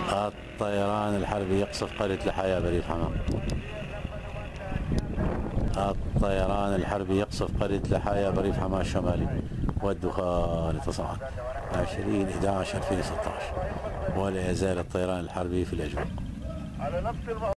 الطيران الحربي يقصف قرية الحياة بريف حماة. الطيران الحربي يقصف قرية الحياة بريف حماة الشمالي والدخان اتصال 20/11/2016 ولا يزال الطيران الحربي في الأجواء.